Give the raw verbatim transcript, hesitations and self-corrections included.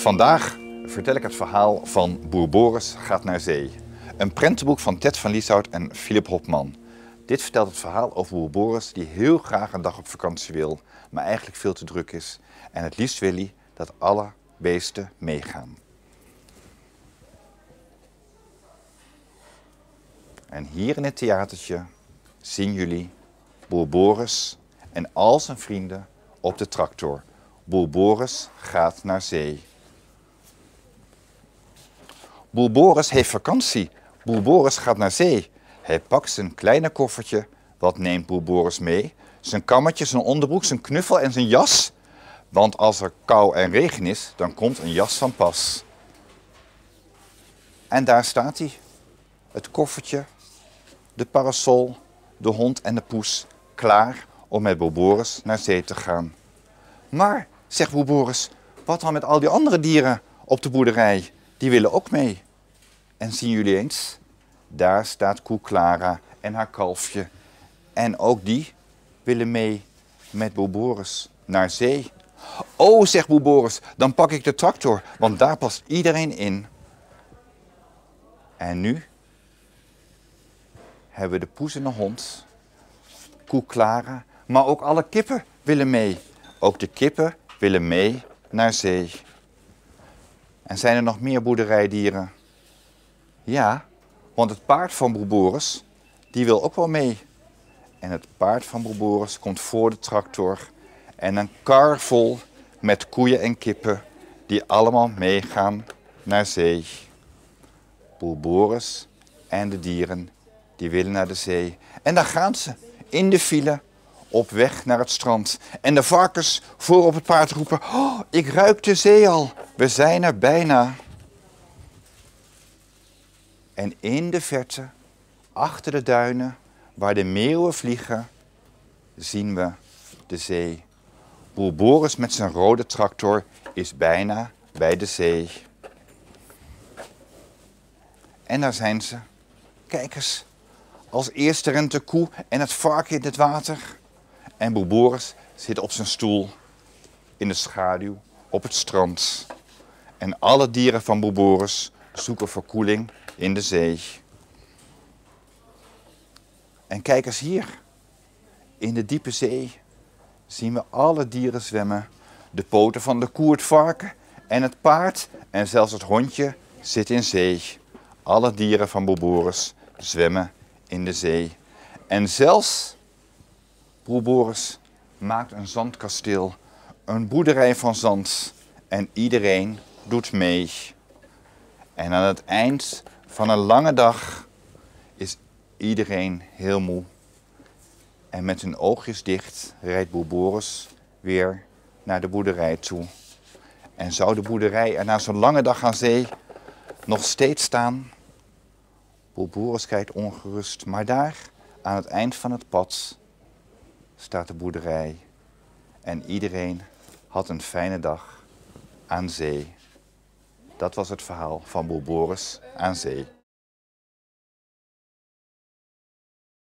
Vandaag vertel ik het verhaal van Boer Boris gaat naar zee. Een prentenboek van Ted van Lieshout en Philip Hopman. Dit vertelt het verhaal over Boer Boris die heel graag een dag op vakantie wil, maar eigenlijk veel te druk is. En het liefst wil hij dat alle beesten meegaan. En hier in het theatertje zien jullie Boer Boris en al zijn vrienden op de tractor. Boer Boris gaat naar zee. Boer Boris heeft vakantie. Boer Boris gaat naar zee. Hij pakt zijn kleine koffertje. Wat neemt Boer Boris mee? Zijn kammetje, zijn onderbroek, zijn knuffel en zijn jas. Want als er kou en regen is, dan komt een jas van pas. En daar staat hij. Het koffertje, de parasol, de hond en de poes. Klaar om met Boer Boris naar zee te gaan. Maar, zegt Boer Boris, wat dan met al die andere dieren op de boerderij? Die willen ook mee. En zien jullie eens, daar staat koe Clara en haar kalfje. En ook die willen mee met Boer Boris naar zee. Oh, zegt Boer Boris, dan pak ik de tractor, want daar past iedereen in. En nu hebben we de poes en de hond, koe Clara, maar ook alle kippen willen mee. Ook de kippen willen mee naar zee. En zijn er nog meer boerderijdieren? Ja, want het paard van Boer Boris, die wil ook wel mee. En het paard van Boer Boris komt voor de tractor. En een kar vol met koeien en kippen die allemaal meegaan naar zee. Boer Boris en de dieren, die willen naar de zee. En daar gaan ze, in de file, op weg naar het strand. En de varkens voor op het paard roepen, oh, ik ruik de zee al, we zijn er bijna. En in de verte, achter de duinen, waar de meeuwen vliegen, zien we de zee. Boer Boris met zijn rode tractor is bijna bij de zee. En daar zijn ze. Kijk eens, als eerste rent de koe en het varken in het water. En Boer Boris zit op zijn stoel in de schaduw op het strand. En alle dieren van Boer Boris zoeken verkoeling in de zee. En kijk eens hier. In de diepe zee zien we alle dieren zwemmen. De poten van de koe, het varken en het paard en zelfs het hondje zit in zee. Alle dieren van Boer Boris zwemmen in de zee. En zelfs Boer Boris maakt een zandkasteel, een boerderij van zand en iedereen doet mee. En aan het eind van een lange dag is iedereen heel moe. En met hun oogjes dicht rijdt Boer Boris weer naar de boerderij toe. En zou de boerderij er na zo'n lange dag aan zee nog steeds staan? Boer Boris kijkt ongerust, maar daar aan het eind van het pad staat de boerderij. En iedereen had een fijne dag aan zee. Dat was het verhaal van Boer Boris aan zee.